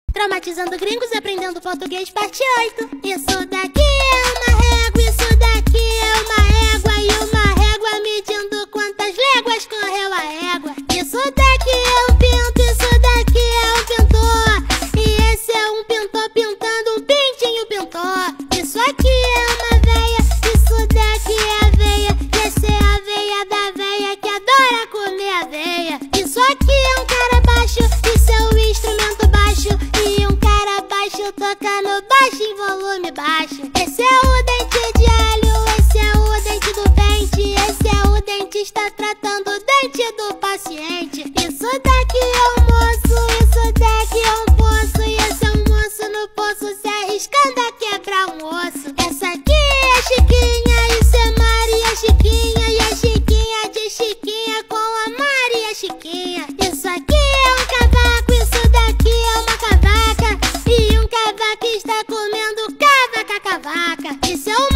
Traumatizando gringos, aprendendo português, parte 8. Isso daqui é uma régua, isso daqui é uma régua. E uma régua medindo quantas léguas correu a régua. Isso daqui é um pinto, isso daqui é um pintor. E esse é um pintor pintando um pintinho pintor. Isso aqui é uma veia, isso daqui é aveia. E essa é a veia da veia que adora comer aveia. Isso aqui é um cara baixo, isso é o instrumento baixo. E um cara baixo tocando baixo em volume baixo. Esse é o dente de alho, esse é o dente do pente. Esse é o dentista tratando o dente do paciente. Isso daqui é um moço, isso daqui é um poço. E esse é um moço no poço se arriscando a quebrar um osso. Essa aqui é Chiquinha, isso é Maria Chiquinha. E a Chiquinha de Chiquinha com a Maria Chiquinha. Isso aqui é um cavaco, isso daqui é uma cavaca. E um cavaquista comendo cavaca. Isso é o